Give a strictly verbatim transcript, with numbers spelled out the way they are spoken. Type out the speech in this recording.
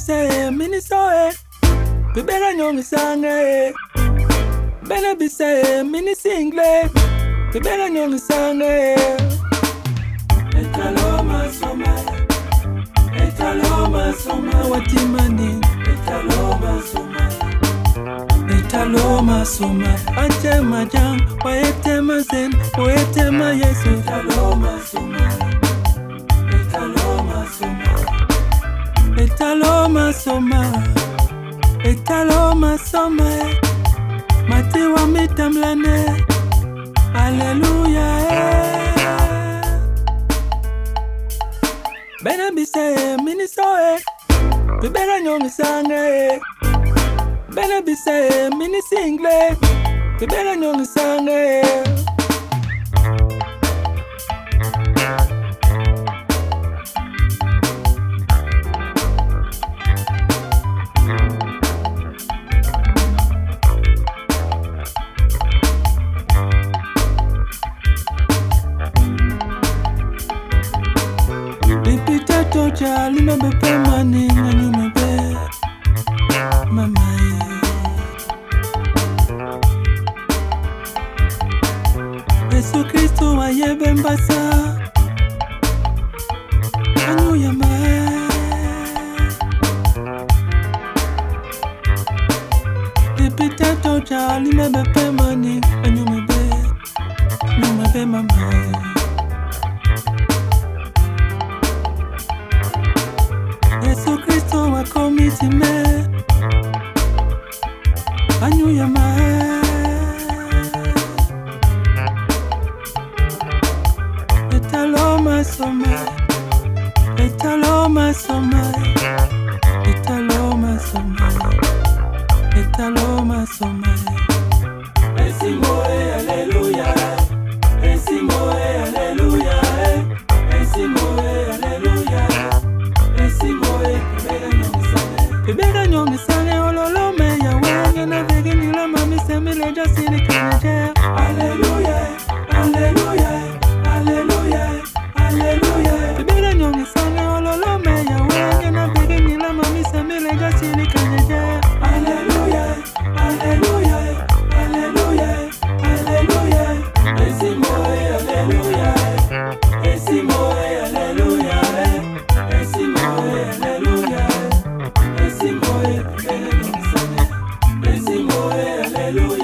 bise mini soe bibera nyongi sange bena bise mini single bibera nyongi sange etaloma soma etaloma soma watimani etaloma soma etaloma soma ache majang waetema zen waetema yesu etaloma soma etaloma soma etaloma soma etaloma soma matiwa mitamlane hallelujah bena bise mini soe bibera nyongi sange bena bise mini single bibera nyongi sange Toja lima bepe mani ngani mebe mama Yesu Kristo wa yebe mbasa anu yama Dipita toja lima bepe mani anu mebe anu mebe mama Yesu Kristo wa komiti me anyu ya ma etaloma soma etaloma soma etaloma soma etaloma soma Essimo hallelujah Essimo hallelujah Essimo hallelujah Essimo bibera nyongi sange ololo me ya wenge na vegi nila mami semile jasini kanaje hallelujah hallelujah hallelujah hallelujah bibera nyongi sange ololo me ya wenge na vegi nila mami semile jasini kanaje hallelujah hallelujah hallelujah hallelujah Essimo hallelujah Essimo hallelujah Essimo hallelujah Essimo hallelujah